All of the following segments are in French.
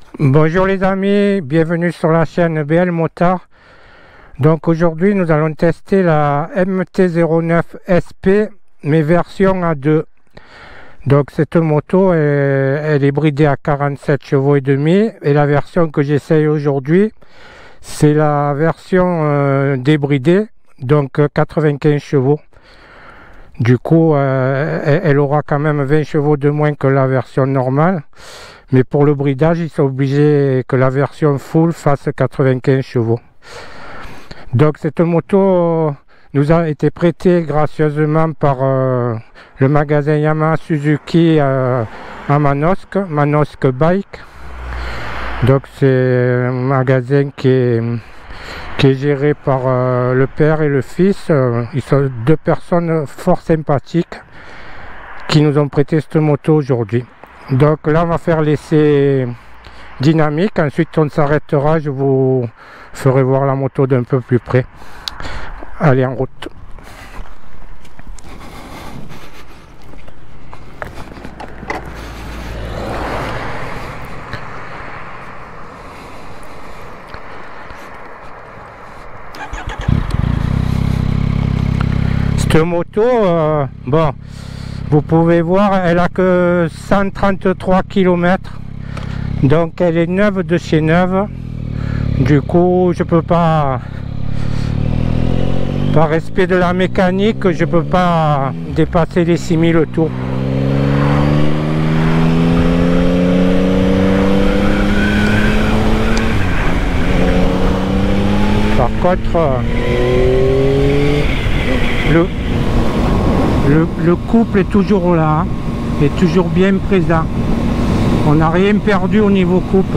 Bonjour les amis, bienvenue sur la chaîne BL Motard. Donc aujourd'hui nous allons tester la MT-09 SP mais version A2. Donc cette moto elle est bridée à 47 chevaux et demi et la version que j'essaye aujourd'hui c'est la version débridée, donc 95 chevaux. Du coup elle aura quand même 20 chevaux de moins que la version normale. Mais pour le bridage, ils sont obligés que la version full fasse 95 chevaux. Donc cette moto nous a été prêtée gracieusement par le magasin Yamaha Suzuki à Manosque Bike. Donc c'est un magasin qui est géré par le père et le fils. Ils sont deux personnes fort sympathiques qui nous ont prêté cette moto aujourd'hui. Donc là on va faire l'essai dynamique, ensuite on s'arrêtera, je vous ferai voir la moto d'un peu plus près. Allez, en route. Cette moto, bon, vous pouvez voir, elle a que 133 km, donc elle est neuve de chez neuve. Du coup, je peux pas, par respect de la mécanique, je peux pas dépasser les 6000 tours. Par contre, le couple est toujours là, est toujours bien présent. On n'a rien perdu au niveau couple.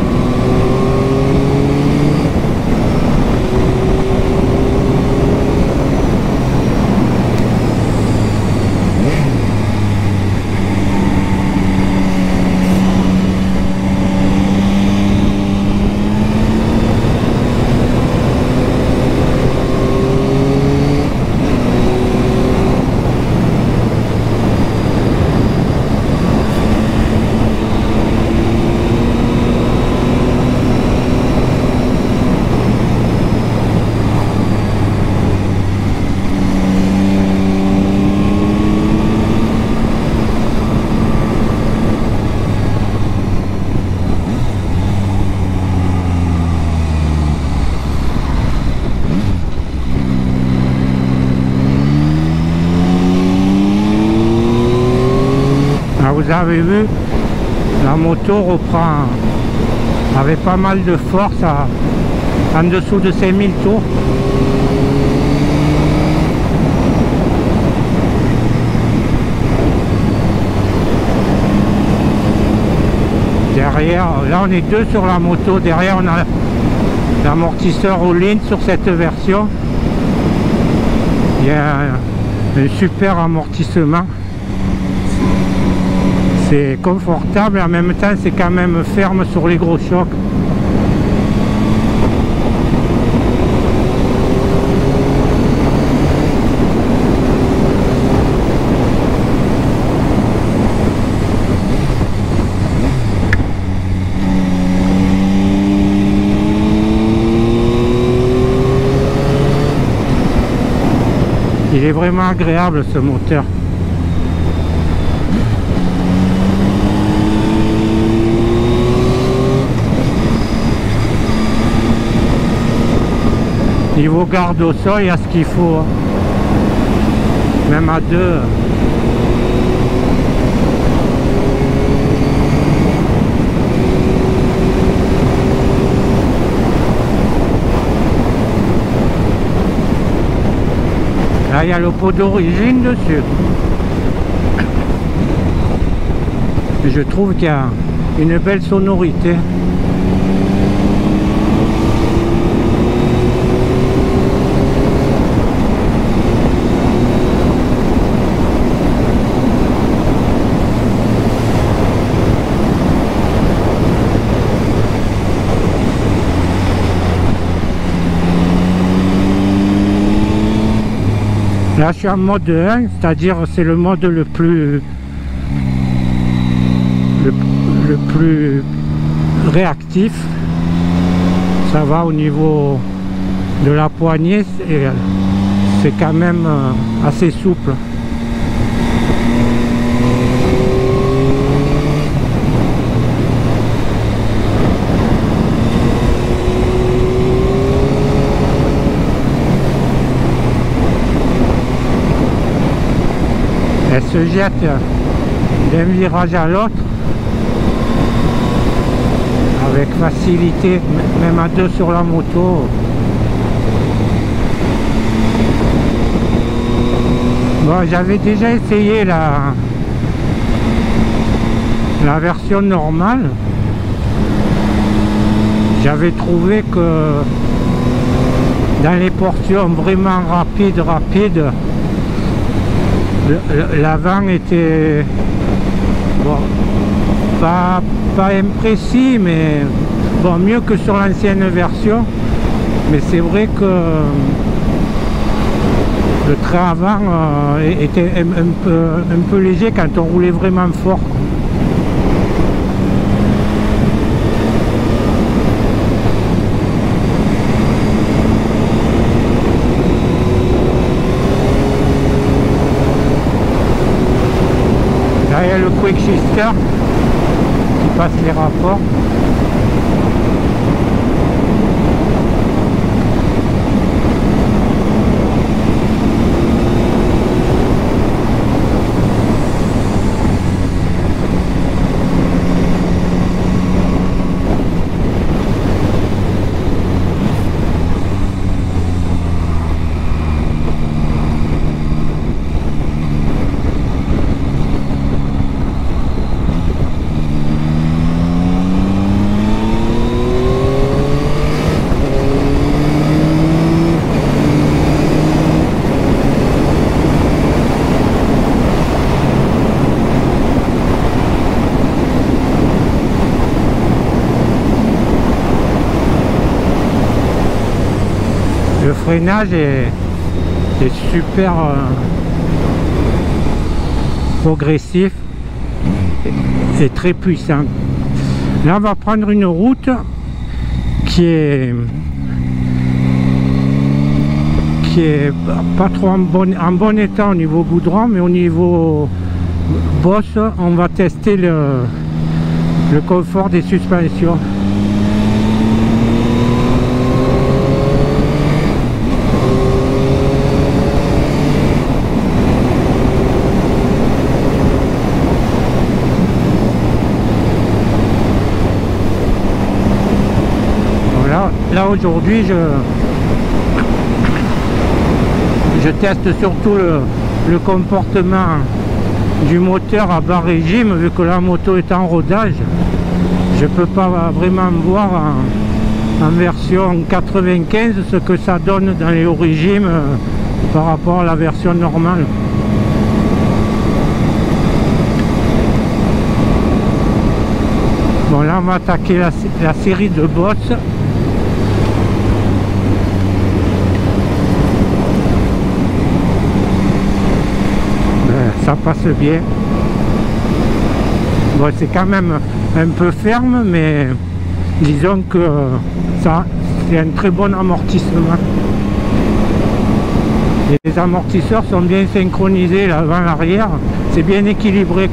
Vous avez vu, la moto reprend avec pas mal de force en dessous de 5000 tours. Derrière, là on est deux sur la moto, derrière on a l'amortisseur all-in sur cette version. Il y a un super amortissement. C'est confortable et en même temps c'est quand même ferme sur les gros chocs. Il est vraiment agréable ce moteur. Niveau garde au sol, il y a ce qu'il faut, hein. Même à deux. Là, il y a le pot d'origine dessus. Et je trouve qu'il y a une belle sonorité. Là je suis en mode 1, c'est-à-dire c'est le mode le plus réactif. Ça va au niveau de la poignée, c'est quand même assez souple. Elle se jette d'un virage à l'autre avec facilité, même à deux sur la moto. Bon, j'avais déjà essayé la version normale. J'avais trouvé que dans les portions vraiment rapides, l'avant était bon, pas imprécis, mais bon, mieux que sur l'ancienne version. Mais c'est vrai que le train avant était un peu léger quand on roulait vraiment fort. Là, il y a le quick shifter qui passe les rapports. Le freinage est super progressif et très puissant. Là, on va prendre une route qui est pas trop en bon état au niveau goudron, mais au niveau bosse, on va tester le confort des suspensions. Là aujourd'hui je teste surtout le comportement du moteur à bas régime, vu que la moto est en rodage. Je peux pas vraiment voir en version 95 ce que ça donne dans les hauts régimes par rapport à la version normale. Bon, là on va attaquer la série de bosses. Ça passe bien. Bon, c'est quand même un peu ferme, mais disons que ça, c'est un très bon amortissement. Les amortisseurs sont bien synchronisés, l'avant, l'arrière, c'est bien équilibré.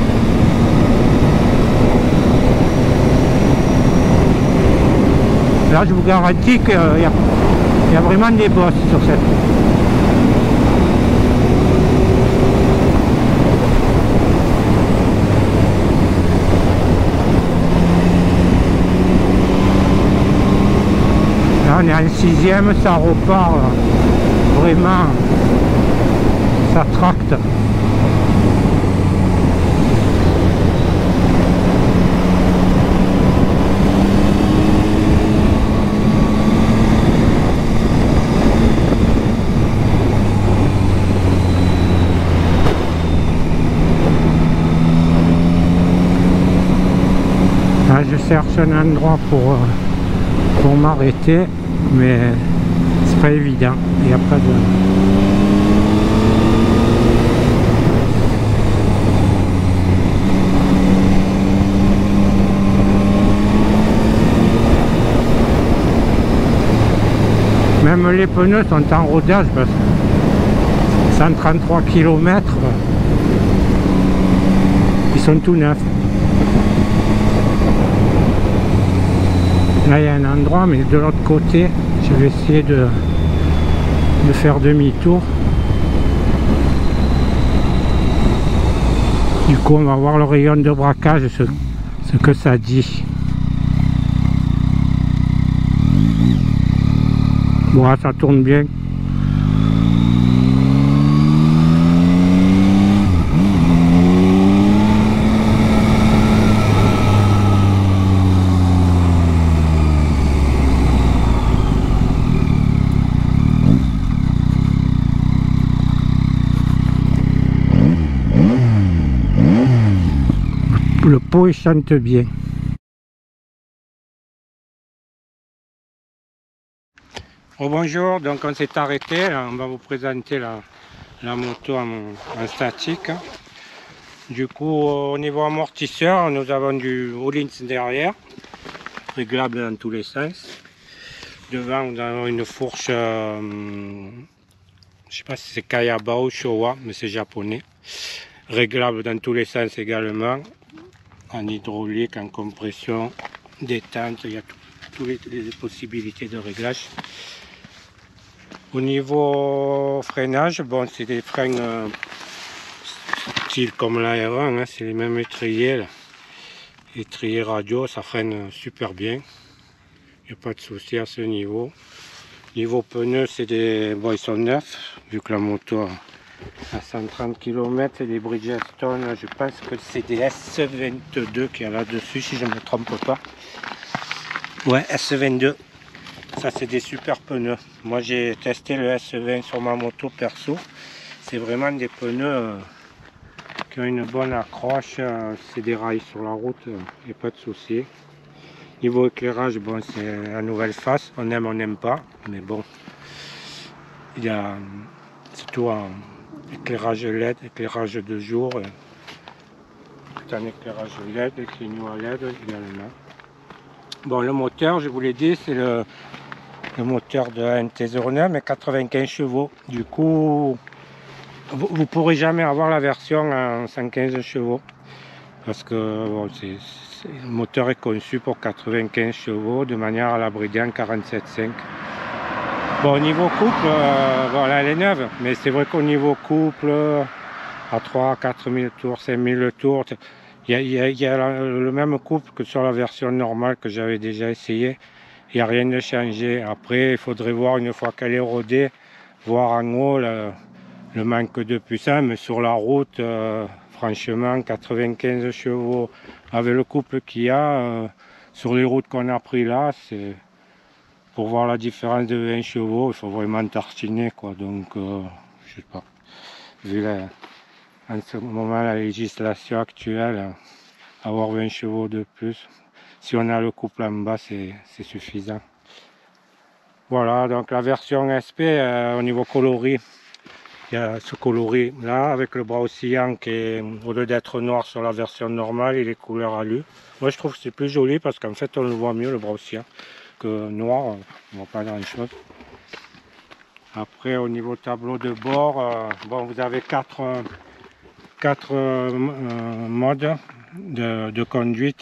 Là, je vous garantis qu'il y a vraiment des bosses sur cette. Là, on est en sixième, ça repart vraiment, ça tracte. Là, je cherche un endroit pour m'arrêter, mais c'est pas évident, il n'y a pas de... même les pneus sont en rodage parce que 133 km, ils sont tout neufs. Là il y a un endroit, mais de l'autre côté, je vais essayer de faire demi-tour. Du coup on va voir le rayon de braquage, ce que ça dit. Bon, ça tourne bien. Le pot il chante bien. Oh, bonjour, donc on s'est arrêté, là, on va vous présenter la moto en statique. Du coup au niveau amortisseur, nous avons du Öhlins derrière, réglable dans tous les sens. Devant nous avons une fourche, je sais pas si c'est Kayaba ou Showa, mais c'est japonais. Réglable dans tous les sens également, en hydraulique, en compression, détente, il y a toutes les possibilités de réglage. Au niveau freinage, bon, c'est des freins style comme la R1, hein, c'est les mêmes étriers, étriers radio, ça freine super bien, il n'y a pas de souci à ce niveau. Niveau pneus, c'est des, bon, ils sont neufs, vu que la moto à 130 km, c'est des Bridgestone, je pense que c'est des S22 qu'il y a là-dessus, si je ne me trompe pas. Ouais, S22. Ça, c'est des super pneus. Moi, j'ai testé le S20 sur ma moto perso. C'est vraiment des pneus qui ont une bonne accroche. C'est des rails sur la route, il n'y a pas de souci. Niveau éclairage, bon, c'est la nouvelle face. On n'aime pas, mais bon. Il y a surtout un éclairage LED, éclairage de jour. Tout un éclairage LED, des clignots à LED également. Bon, le moteur, je vous l'ai dit, c'est le moteur de MT-09 mais 95 chevaux. Du coup, vous ne pourrez jamais avoir la version en 115 chevaux parce que bon, le moteur est conçu pour 95 chevaux de manière à la brider en 47,5. Bon, au niveau couple, voilà, elle est neuve, mais c'est vrai qu'au niveau couple, à 3 4 000 tours, 5 000 tours, il y a le même couple que sur la version normale que j'avais déjà essayé. Il n'y a rien de changé. Après, il faudrait voir une fois qu'elle est rodée, voir en haut le manque de puissance. Mais sur la route, franchement, 95 chevaux avec le couple qu'il y a, sur les routes qu'on a pris là, c'est pour voir la différence de 20 chevaux, il faut vraiment tartiner, quoi. Donc, je sais pas. Vu en ce moment la législation actuelle, avoir 20 chevaux de plus. Si on a le couple en bas, c'est suffisant. Voilà, donc la version SP, au niveau coloris, il y a ce coloris là, avec le bras oscillant qui est, au lieu d'être noir sur la version normale, il est couleur alu. Moi je trouve que c'est plus joli parce qu'en fait on le voit mieux, le bras oscillant, que noir, on ne voit pas grand chose. Après au niveau tableau de bord, bon, vous avez quatre modes de conduite.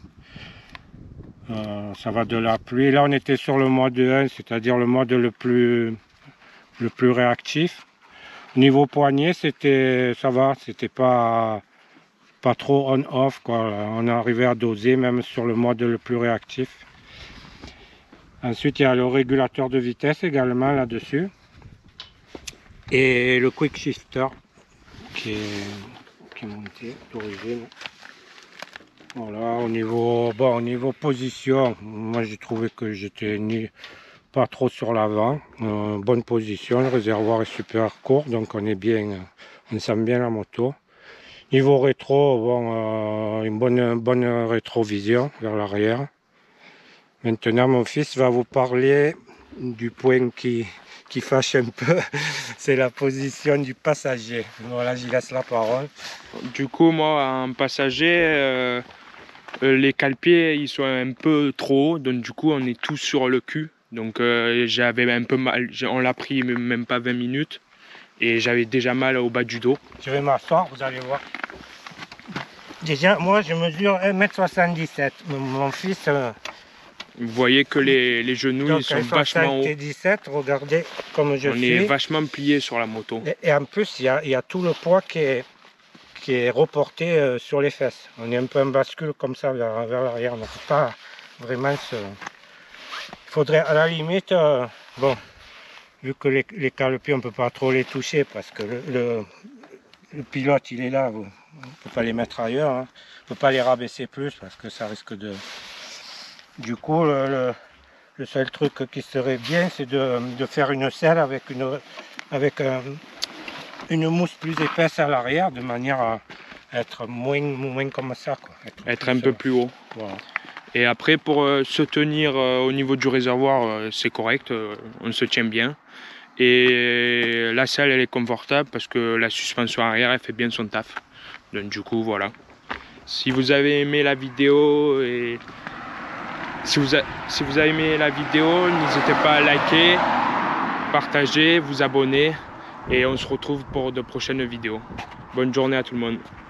Ça va de la pluie. Là on était sur le mode 1, c'est-à-dire le mode le plus réactif. Niveau poignet, ça va, c'était pas trop on-off, quoi. On arrivait à doser même sur le mode le plus réactif. Ensuite, il y a le régulateur de vitesse également là-dessus. Et le quick shifter qui est monté d'origine. Voilà, au niveau position, moi j'ai trouvé que j'étais pas trop sur l'avant. Bonne position, le réservoir est super court, donc on sent bien la moto. Niveau rétro, bon, une bonne rétrovision vers l'arrière. Maintenant, mon fils va vous parler du point qui fâche un peu, c'est la position du passager. Voilà, j'y laisse la parole. Du coup, moi, en passager, les cale-pieds, ils sont un peu trop hauts, donc du coup, on est tous sur le cul. Donc j'avais un peu mal, on l'a pris même pas 20 minutes et j'avais déjà mal au bas du dos. Je vais m'asseoir, vous allez voir. Déjà, moi je mesure 1,77 m. Mon fils... Vous voyez que les genoux donc, ils sont vachement hauts. 17, regardez comme je On suis. est vachement plié sur la moto. Et en plus, il y a tout le poids qui est reporté sur les fesses. On est un peu en bascule comme ça vers l'arrière. On ne peut pas vraiment se... Il faudrait à la limite, bon, vu que les cale-pieds on ne peut pas trop les toucher parce que le pilote il est là, on ne peut pas les mettre ailleurs. Hein. On ne peut pas les rabaisser plus parce que ça risque de... Du coup, le seul truc qui serait bien, c'est de faire une selle avec une mousse plus épaisse à l'arrière, de manière à être moins comme ça. Quoi. Être un peu plus haut. Voilà. Et après, pour se tenir au niveau du réservoir, c'est correct, on se tient bien. Et la selle, elle est confortable parce que la suspension arrière, elle fait bien son taf. Donc du coup, voilà. Si vous avez aimé la vidéo et... Si vous avez aimé la vidéo, n'hésitez pas à liker, partager, vous abonner et on se retrouve pour de prochaines vidéos. Bonne journée à tout le monde.